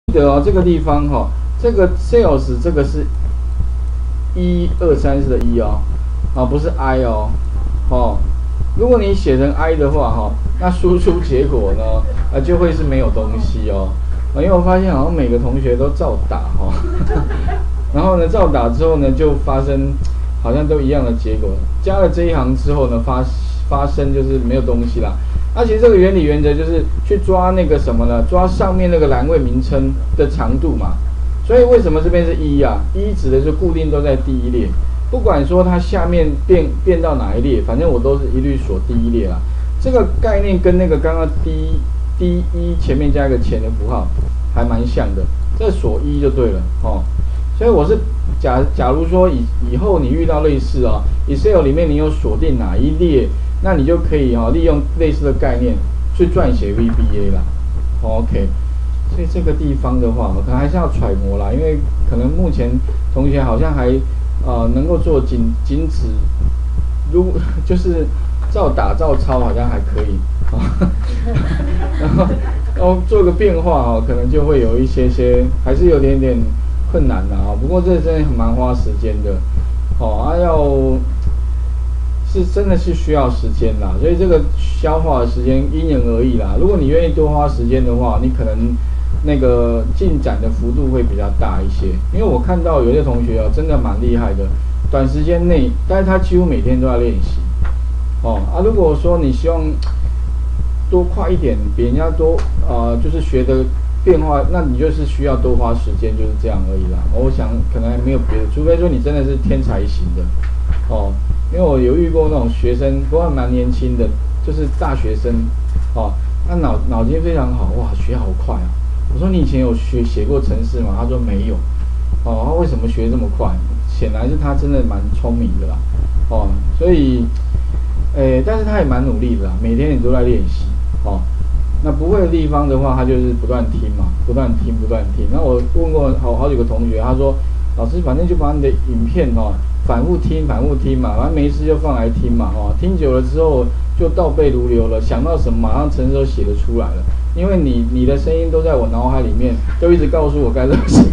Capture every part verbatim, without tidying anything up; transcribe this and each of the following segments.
记得哦，这个地方哈、哦，这个 sales 这个是一二三四的一哦，啊不是 i 哦，哦，如果你写成 i 的话哈、哦，那输出结果呢，啊就会是没有东西哦，啊因为我发现好像每个同学都照打哈、哦，然后呢照打之后呢就发生好像都一样的结果，加了这一行之后呢发发生就是没有东西啦。那、啊、其实这个原理原则就是去抓那个什么呢？抓上面那个栏位名称的长度嘛。所以为什么这边是一啊？一指的是固定都在第一列，不管说它下面变变到哪一列，反正我都是一律锁第一列啦。这个概念跟那个刚刚 D D 一前面加一个前的符号还蛮像的，这锁一就对了哦。所以我是假假如说以以后你遇到类似啊、哦、，Excel 里面你有锁定哪一列？那你就可以哈、哦、利用类似的概念去撰写 V B A 啦、哦、，OK。所以这个地方的话，可能还是要揣摩啦，因为可能目前同学好像还呃能够做仅仅止，如就是照打照抄好像还可以，哦、然后然后做个变化哦，可能就会有一些些还是有点点困难的啊、哦。不过这真的蛮花时间的，哦，啊要。是真的是需要时间啦，所以这个消化的时间因人而异啦。如果你愿意多花时间的话，你可能那个进展的幅度会比较大一些。因为我看到有些同学哦，真的蛮厉害的，短时间内，但是他几乎每天都在练习。哦啊，如果说你希望多快一点，比人家多呃，就是学的变化，那你就是需要多花时间，就是这样而已啦。我想可能还没有别的，除非说你真的是天才型的，哦。因为我有遇过那种学生，不过蛮年轻的，就是大学生，哦，他脑脑筋非常好，哇，学好快啊！我说你以前有学写过程式吗？他说没有，哦，他为什么学这么快？显然是他真的蛮聪明的啦，哦，所以，诶，但是他也蛮努力的啦，每天也都在练习，哦，那不会的地方的话，他就是不断听嘛，不断听，不断听。那我问过好好几个同学，他说，老师反正就把你的影片哦。反复听，反复听嘛，反正没事就放来听嘛，哦，听久了之后就倒背如流了，想到什么马上程式都写得出来了，因为你你的声音都在我脑海里面，都一直告诉我该怎么写。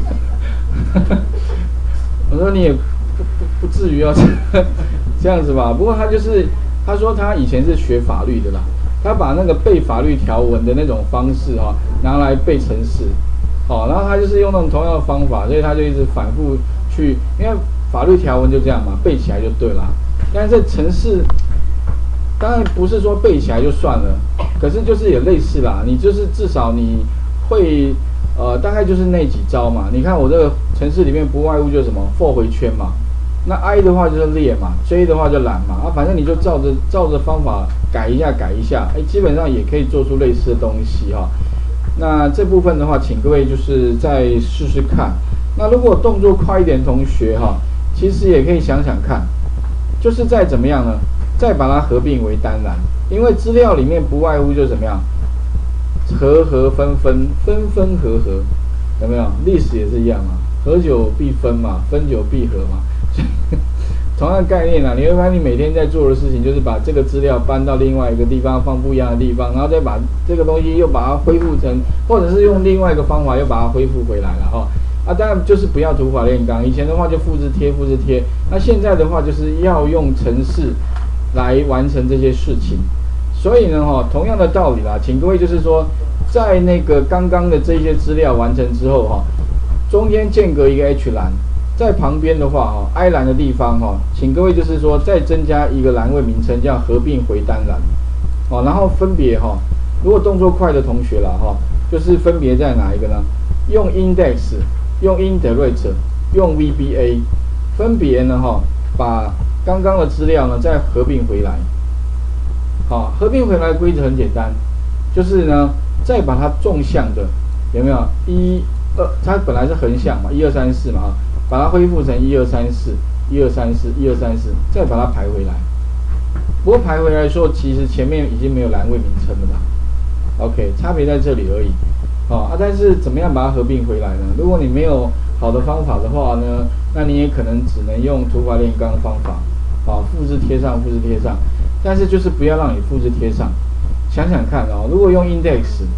我说你也不不不至于要这样子吧，不过他就是他说他以前是学法律的啦，他把那个背法律条文的那种方式哈、哦、拿来背程式，好、哦，然后他就是用那种同样的方法，所以他就一直反复去，因为。法律条文就这样嘛，背起来就对了。但是这程式当然不是说背起来就算了，可是就是也类似啦。你就是至少你会呃，大概就是那几招嘛。你看我这个程式里面不外乎就是什么 for 回圈嘛，那 I 的话就是列嘛 ，J 的话就栏嘛。啊，反正你就照着照着方法改一下改一下，哎，基本上也可以做出类似的东西哈。那这部分的话，请各位就是再试试看。那如果动作快一点，同学哈。其实也可以想想看，就是再怎么样呢，再把它合并为单栏，因为资料里面不外乎就怎么样，合合分分分分合合，有没有？历史也是一样嘛，合久必分嘛，分久必合嘛，同样的概念啊，你会发现你每天在做的事情就是把这个资料搬到另外一个地方，放不一样的地方，然后再把这个东西又把它恢复成，或者是用另外一个方法又把它恢复回来了哈。啊，当然就是不要土法炼钢。以前的话就复制贴、复制贴，那现在的话就是要用程式来完成这些事情。所以呢，哈，同样的道理啦，请各位就是说，在那个刚刚的这些资料完成之后，哈，中间间隔一个 H 栏，在旁边的话，哈 ，I 栏的地方，哈，请各位就是说再增加一个栏位名称，叫合并回单栏，哦，然后分别哈，如果动作快的同学啦，哈，就是分别在哪一个呢？用 index。用 integrator 用 V B A 分别呢哈，把刚刚的资料呢再合并回来。好，合并回来的规则很简单，就是呢再把它纵向的有没有一二，它本来是横向嘛，一二三四嘛哈，把它恢复成一二三四，一二三四，一二三四，再把它排回来。不过排回来说，其实前面已经没有栏位名称了吧 ？OK， 差别在这里而已。哦啊，但是怎么样把它合并回来呢？如果你没有好的方法的话呢，那你也可能只能用土法炼钢方法，啊，复制贴上，复制贴上。但是就是不要让你复制贴上。想想看哦，如果用 index，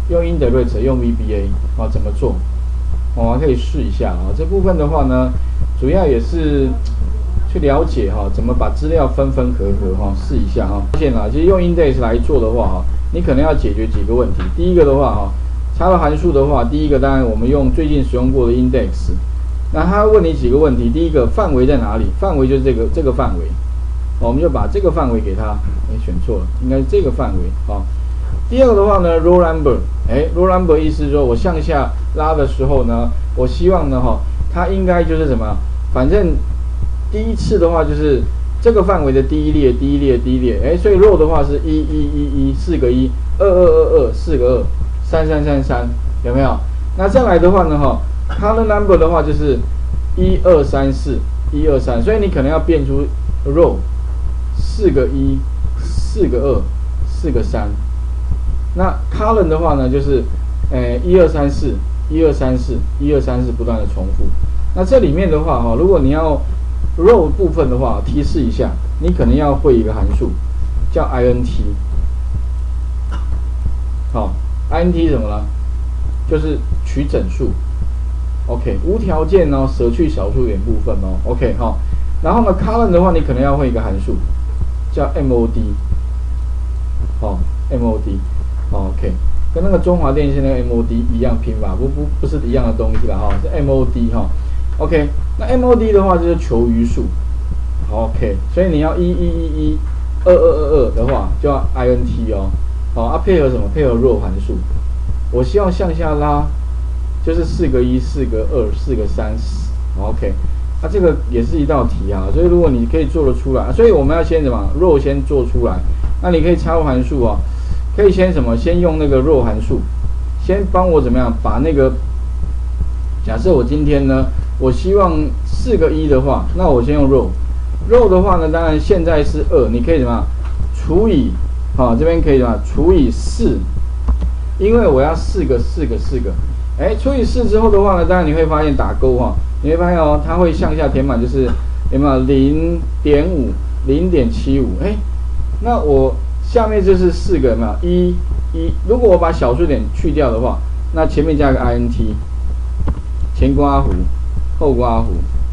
用 indirect 用 V B A 啊怎么做？我们可以试一下啊。这部分的话呢，主要也是去了解哈，怎么把资料分分合合哈，试一下哈。发现啊，其实用 index 来做的话哈，你可能要解决几个问题。第一个的话哈，插入函数的话，第一个当然我们用最近使用过的 index， 那他问你几个问题。第一个范围在哪里？范围就是这个这个范围，我们就把这个范围给他。哎，选错了，应该是这个范围啊。第二个的话呢 ，row number， 哎 ，row number 意思是说我向下拉的时候呢，我希望呢哈，它应该就是什么？反正第一次的话就是这个范围的第一列、第一列、第一列，哎，所以 row 的话是一一一一四个一，二二二二四个二，三三三三，有没有？那再来的话呢哈 ，column number 的话就是一二三四，一二三，所以你可能要变出 row 四个一。四个二，四个三，那 column 的话呢，就是呃一二三四，一二三四，一二三四不断的重复。那这里面的话哈，如果你要 row 部分的话，提示一下，你可能要会一个函数叫 int。好 ，int 什么呢？就是取整数。OK， 无条件哦，舍去小数点部分哦。OK 哈，然后呢 column 的话，你可能要会一个函数叫 mod。哦 ，mod， 哦 ，OK， 跟那个中华电信那个 mod 一样拼法，不不不是一样的东西啦哈，是 mod 哈 ，OK， 那 mod 的话就是求余数 ，OK， 所以你要一一一一，二二二二的话就要 int 哦，好啊，配合什么？配合 row 函数，我希望向下拉，就是四个一，四个二，四个三 ，OK， 那、啊、这个也是一道题啊，所以如果你可以做得出来，所以我们要先什么 row 先做出来。那你可以插入函数啊，可以先什么？先用那个 row 函数，先帮我怎么样把那个，假设我今天呢，我希望四个一的话，那我先用 row，row 的话呢，当然现在是二，你可以怎么样除以，好、哦、这边可以怎么样除以四，因为我要四个四个四个，哎，除以四之后的话呢，当然你会发现打勾哈、哦，你会发现哦，它会向下填满，就是有没有零点五、零点七五，哎。那我下面就是四个有没有一一？如果我把小数点去掉的话，那前面加个 int， 前刮弧，后刮弧，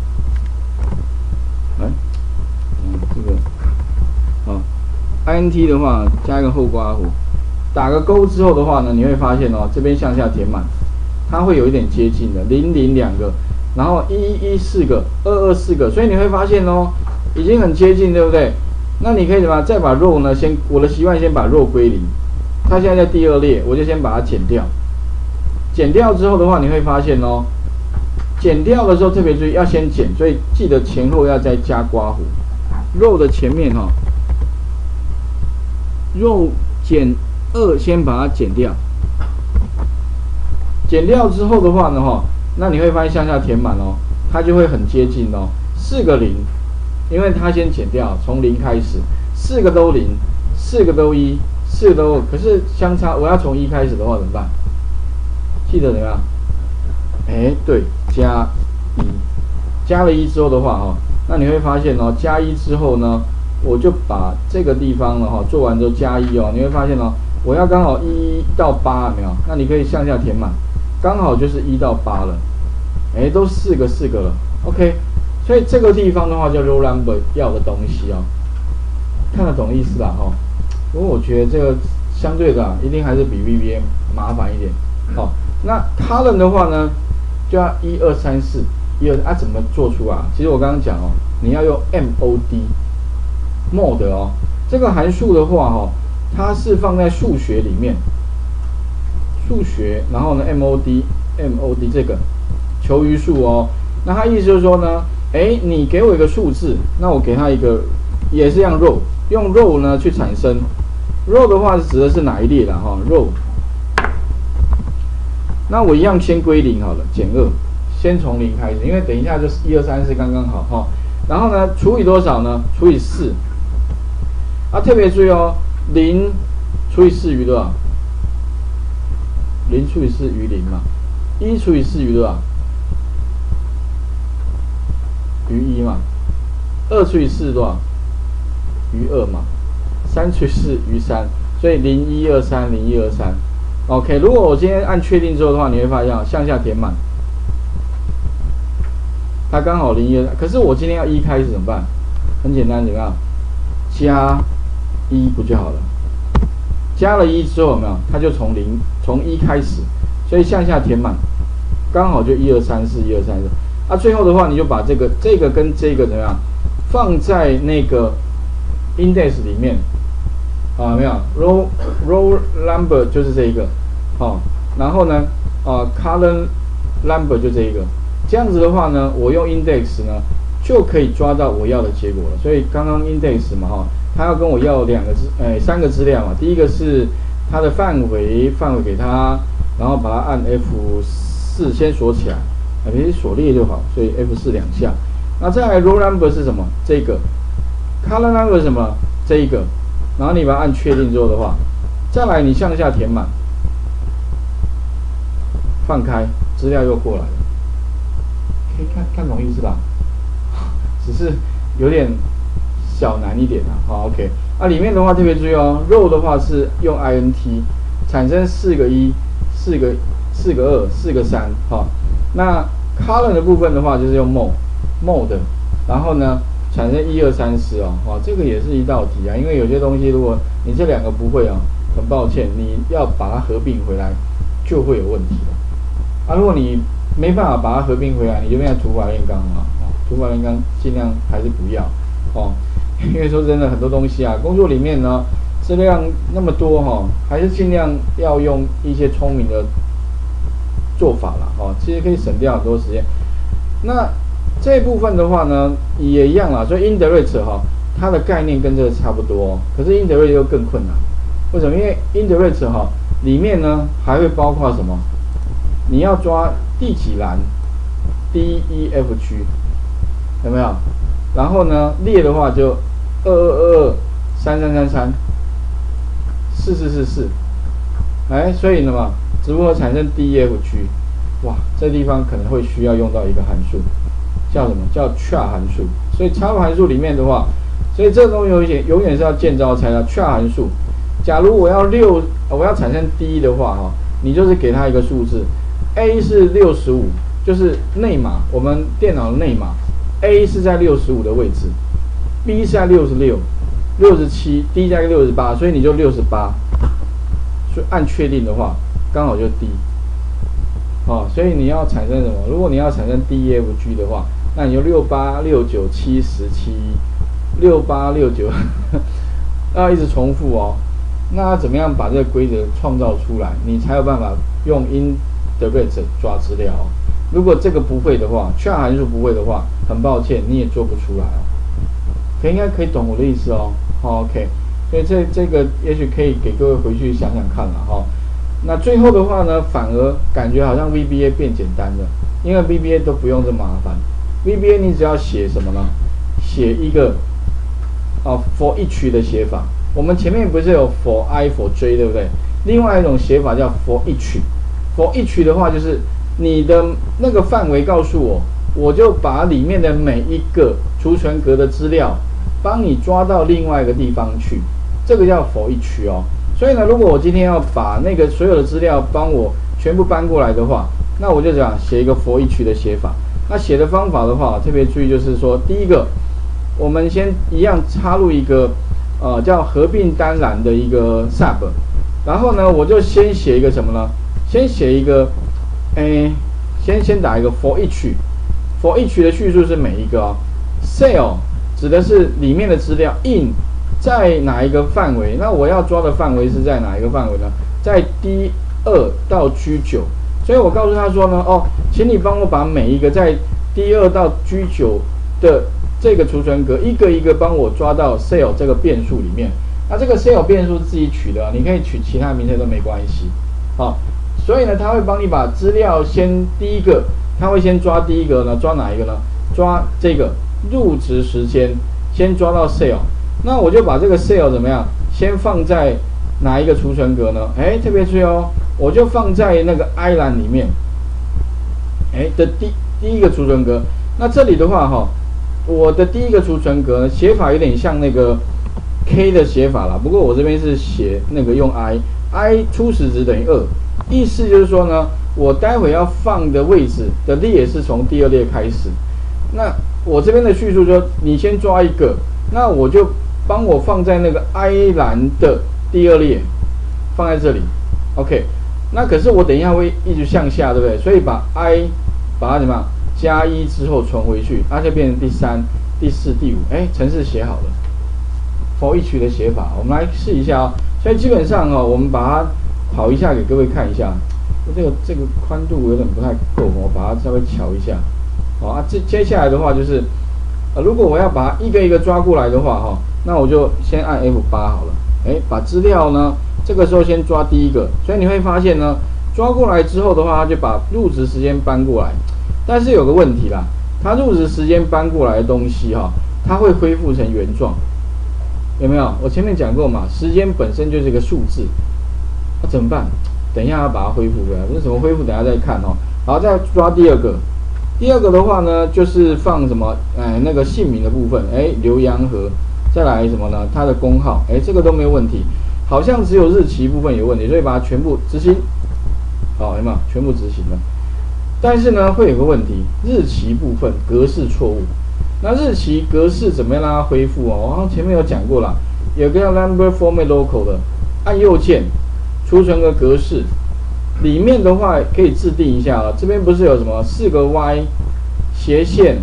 哎，嗯，这个，好 ，int 的话加一个后刮弧，打个勾之后的话呢，你会发现哦，这边向下填满，它会有一点接近的，零零两个，然后一一一四个，二二四个，所以你会发现哦，已经很接近，对不对？那你可以怎么再把 row 呢？先我的习惯先把 row 归零，它现在在第二列，我就先把它减掉。减掉之后的话，你会发现哦，减掉的时候特别注意要先减，所以记得前后要再加刮弧。row 的前面哈、哦、，row 减二先把它减掉。减掉之后的话呢哈，那你会发现向下填满哦，它就会很接近哦，四个零。因为它先减掉，从零开始，四个都零，四个都一，四个都二，可是相差，我要从一开始的话怎么办？记得怎么样？哎，对，加一，加了一之后的话哈，那你会发现哦，加一之后呢，我就把这个地方了哈，做完之后加一哦，你会发现哦，我要刚好一到八没有？那你可以向下填满，刚好就是一到八了，哎，都四个四个了 ，OK。所以这个地方的话叫 row number 要的东西哦，看得懂意思吧？哈，不过我觉得这个相对的、啊、一定还是比 V B A 麻烦一点。好、哦，那 column 的话呢，就要一二三四，一二啊怎么做出来？其实我刚刚讲哦，你要用 mod mod 哦，这个函数的话哈、哦，它是放在数学里面，数学，然后呢 mod mod 这个求余数哦，那它意思就是说呢。哎，你给我一个数字，那我给它一个，也是用 row， 用 row 呢去产生 row 的话指的是哪一列啦？哈 row， 那我一样先归零好了，减二，先从零开始，因为等一下就是一二三四刚刚好哈。然后呢，除以多少呢？除以四。啊，特别注意哦，零除以四余多少？零除以四余零嘛，一除以四余多少？余一嘛，二除以四多少？余二嘛，三除以四余三，所以零一二三零一二三， OK， 如果我今天按确定之后的话，你会发现向下填满，它刚好零一，可是我今天要一开始怎么办？很简单，怎么样？加一不就好了？加了一之后有没有？它就从零从一开始，所以向下填满，刚好就一二三四一二三四。啊，最后的话你就把这个这个跟这个怎么样放在那个 index 里面，啊，有没有 row row number 就是这一个，好、哦，然后呢，啊 column number 就这一个，这样子的话呢，我用 index 呢就可以抓到我要的结果了。所以刚刚 index 嘛，哈、哦，它要跟我要两个资，哎，三个资料嘛。第一个是它的范围，范围给它，然后把它按 F 四先锁起来。可以锁列就好，所以 F 四两下。那再来 row number 是什么？这个 column number 是什么？这一个。然后你把它按确定之后的话，再来你向下填满，放开，资料又过来了。可以看看懂意思吧？只是有点小难一点啊。好 ，OK。啊，里面的话特别注意哦 ，row 的话是用 int 产生四个一、四个四个二、四个三，哈。那 column 的部分的话，就是用 mod mod， 然后呢产生一二三四哦，哇，这个也是一道题啊。因为有些东西如果你这两个不会啊，很抱歉，你要把它合并回来就会有问题了。啊，如果你没办法把它合并回来，你就变成土法炼钢啊，土法炼钢尽量还是不要哦。因为说真的，很多东西啊，工作里面呢资料那么多哈、哦，还是尽量要用一些聪明的做法啦，哦，其实可以省掉很多时间。那这一部分的话呢，也一样啦。所以 indirect 哈、哦，它的概念跟这个差不多、哦，可是 indirect 又更困难。为什么？因为 indirect 哈、哦、里面呢还会包括什么？你要抓第几栏 ，D E F G， 有没有？然后呢列的话就二二二二、三三三三、四四四四，哎，所以呢嘛。如何产生 D E F G？ 哇，这地方可能会需要用到一个函数，叫什么？叫 char 函数。所以插入函数里面的话，所以这个东西有一点永远是要见招拆招。char 函数，假如我要六，我要产生 D 的话，哈，你就是给它一个数字 ，A 是六十五，就是内码，我们电脑的内码 ，A 是在六十五的位置 ，B 是在六十六、六十七 ，D 加个六十八，所以你就六十八。所以按确定的话。刚好就 D， 哦，所以你要产生什么？如果你要产生 D E F G 的话，那你就六八六九七十七，六八六九，要一直重复哦。那怎么样把这个规则创造出来，你才有办法用 indirect 抓资料、哦？如果这个不会的话 ，char 函数不会的话，很抱歉，你也做不出来哦。可应该可以懂我的意思哦。哦 OK， 所以这这个也许可以给各位回去想想看了哈、哦。那最后的话呢，反而感觉好像 V B A 变简单了，因为 V B A 都不用这么麻烦。V B A 你只要写什么呢？写一个啊 for each 的写法。我们前面不是有 for I for J 对不对？另外一种写法叫 for each。for each 的话就是你的那个范围告诉我，我就把里面的每一个储存格的资料帮你抓到另外一个地方去，这个叫 for each 哦。所以呢，如果我今天要把那个所有的资料帮我全部搬过来的话，那我就这样写一个 for each 的写法。那写的方法的话，特别注意就是说，第一个，我们先一样插入一个呃叫合并单栏的一个 sub， 然后呢，我就先写一个什么呢？先写一个，诶，先先打一个 for each，for each 的叙述是每一个哦 ，cell 指的是里面的资料 ，in。在哪一个范围？那我要抓的范围是在哪一个范围呢？在 D 二到 G 九，所以我告诉他说呢，哦，请你帮我把每一个在 D 二到 G 九的这个储存格一个一个帮我抓到 cell 这个变数里面。那这个 cell 变数是自己取的，你可以取其他名称都没关系。好，所以呢，他会帮你把资料先第一个，他会先抓第一个呢，抓哪一个呢？抓这个入职时间，先抓到 cell。那我就把这个 cell 怎么样？先放在哪一个储存格呢？哎，特别注意哦，我就放在那个 I 栏里面，哎的第第一个储存格。那这里的话哈、哦，我的第一个储存格呢，写法有点像那个 K 的写法啦。不过我这边是写那个用 I， i 初始值等于二，意思就是说呢，我待会要放的位置的列是从第二列开始。那我这边的叙述说，你先抓一个，那我就帮我放在那个 i 栏的第二列，放在这里 ，OK。那可是我等一下会一直向下，对不对？所以把 i 把它怎么样加一之后传回去，它就变成第三、第四、第五。哎，程式写好了 ，for each 的写法，我们来试一下哦。所以基本上哦，我们把它跑一下给各位看一下。这个这个宽度有点不太够，我把它稍微调一下。好啊，接接下来的话就是，呃，如果我要把它一个一个抓过来的话，哈、哦，那我就先按 F 八 好了。哎，把资料呢？这个时候先抓第一个，所以你会发现呢，抓过来之后的话，它就把入职时间搬过来。但是有个问题啦，它入职时间搬过来的东西哈、哦，它会恢复成原状，有没有？我前面讲过嘛，时间本身就是一个数字，那、啊、怎么办？等一下要把它恢复回来，这怎么恢复？等一下再看哦。好，再抓第二个，第二个的话呢，就是放什么？哎，那个姓名的部分，哎，刘洋和，再来什么呢？它的工号，哎，这个都没有问题。好像只有日期部分有问题，所以把它全部执行，好，有没有全部执行了？但是呢，会有个问题，日期部分格式错误。那日期格式怎么样让它恢复哦？我好像前面有讲过了，有个叫 number format local 的，按右键储存个格式，里面的话可以制定一下啊。这边不是有什么四个 y 斜线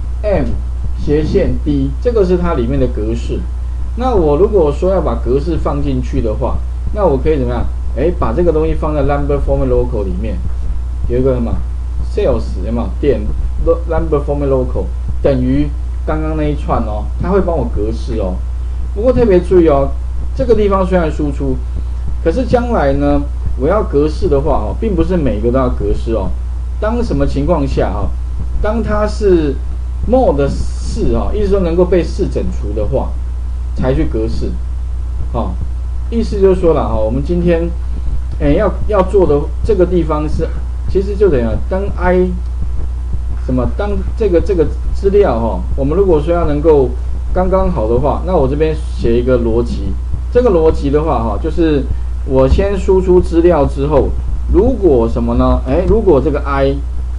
m 斜线 d， 这个是它里面的格式。那我如果说要把格式放进去的话，那我可以怎么样？哎，把这个东西放在 number format local 里面，有一个什么 sales 有没有点 number format local 等于刚刚那一串哦，它会帮我格式哦。不过特别注意哦，这个地方虽然输出，可是将来呢，我要格式的话哦，并不是每个都要格式哦。当什么情况下哈、哦？当它是 mod 四哈，意思说能够被四整除的话。才去格式，好、哦，意思就是说了哈，我们今天，哎，要要做的这个地方是，其实就等于当 i 什么当这个这个资料哈、哦，我们如果说要能够刚刚好的话，那我这边写一个逻辑，这个逻辑的话哈、哦，就是我先输出资料之后，如果什么呢？哎，如果这个 i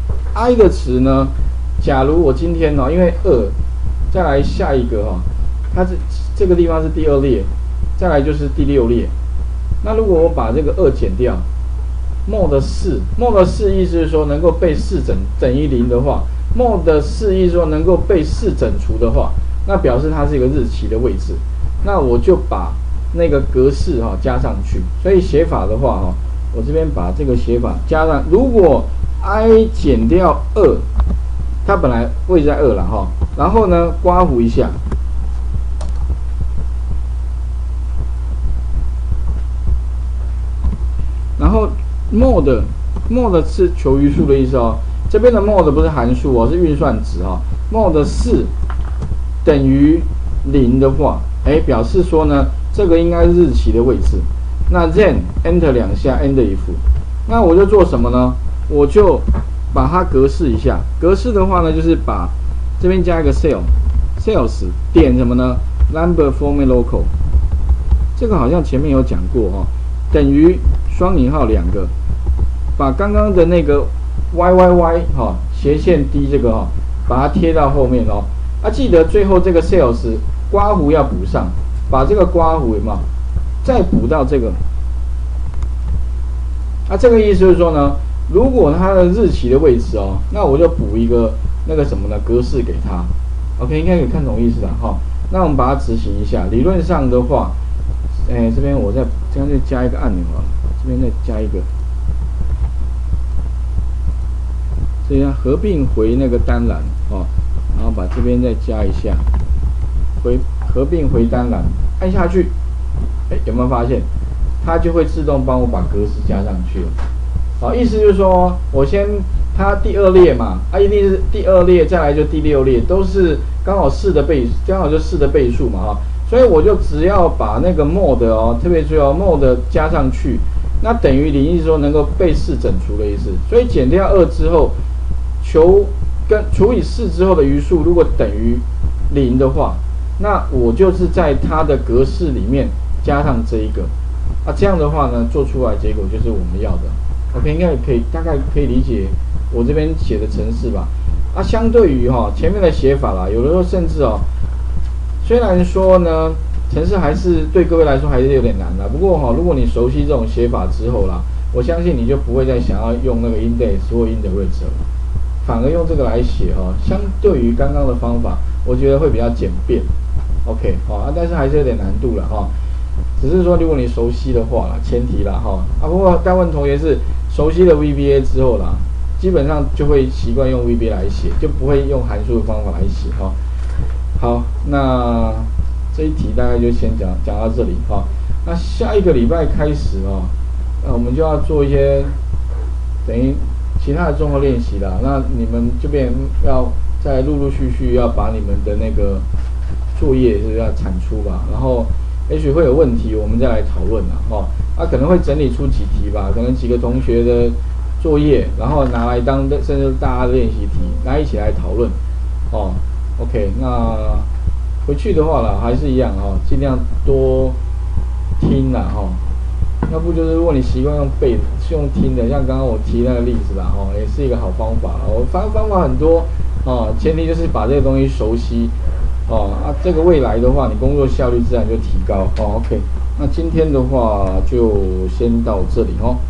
i 的词呢，假如我今天哦，因为二，再来下一个哈、哦，它是。这个地方是第二列，再来就是第六列。那如果我把这个二减掉 ，mod 四 ，mod 四意思是说能够被四整等于零的话 ，mod 四意思说能够被四整除的话，那表示它是一个日期的位置。那我就把那个格式哈、哦、加上去。所以写法的话哈、哦，我这边把这个写法加上。如果 i 减掉二，它本来位置在二了哈，然后呢刮弧一下。然后 mod mod 是求余数的意思哦，这边的 mod 不是函数哦，是运算值哈、哦。mod 四等于零的话，哎，表示说呢，这个应该是日期的位置。那 then enter 两下 end if， 那我就做什么呢？我就把它格式一下。格式的话呢，就是把这边加一个 cell sales 点什么呢 ？number format local， 这个好像前面有讲过哈、哦，等于。双引号两个，把刚刚的那个 y y y 哈、哦、斜线 d 这个哈、哦，把它贴到后面哦。啊，记得最后这个 sales 刮弧要补上，把这个刮弧有没有再补到这个？啊，这个意思就是说呢，如果它的日期的位置哦，那我就补一个那个什么呢格式给它。OK， 应该可以看懂意思了哈、哦。那我们把它执行一下。理论上的话，哎，这边我再这样就加一个按钮啊。这边再加一个，所以呢合并回那个单栏哦，然后把这边再加一下，回合并回单栏，按下去，哎，有没有发现，它就会自动帮我把格式加上去了。好，意思就是说我先它第二列嘛，啊一定是第二列，再来就第六列，都是刚好四的倍，刚好就四的倍数嘛哈，所以我就只要把那个 mod 哦，特别注意哦 mod 加上去。那等于零，意思说能够被四整除的意思。所以减掉二之后，求跟除以四之后的余数如果等于零的话，那我就是在它的格式里面加上这一个啊，这样的话呢，做出来结果就是我们要的。OK， 应该可以大概可以理解我这边写的程式吧。啊，相对于哈、哦、前面的写法啦，有的时候甚至哦，虽然说呢，程式还是对各位来说还是有点难的。不过哈、哦，如果你熟悉这种写法之后啦，我相信你就不会再想要用那个 index 或 integer 了，反而用这个来写哈、哦，相对于刚刚的方法，我觉得会比较简便。OK， 好、哦、啊，但是还是有点难度了哈、哦。只是说，如果你熟悉的话啦，前提啦哈啊。不过大部分同学是熟悉了 V B A 之后啦，基本上就会习惯用 V B A 来写，就不会用函数的方法来写哈。好，那这一题大概就先讲讲到这里哈。那下一个礼拜开始哦，那我们就要做一些等于其他的综合练习啦。那你们这边要再陆陆续续要把你们的那个作业是要产出吧，然后也许会有问题，我们再来讨论啦，哈、哦。他、啊、可能会整理出几题吧，可能几个同学的作业，然后拿来当甚至大家的练习题，大家一起来讨论，哦。OK， 那回去的话啦，还是一样哈、哦，尽量多听啦，哈、哦。要不就是如果你习惯用背，是用听的，像刚刚我提那个例子啦，哦，也是一个好方法啦。我反正方法很多，哦，前提就是把这个东西熟悉。哦啊，这个未来的话，你工作效率自然就提高。哦 ，OK， 那今天的话就先到这里哦。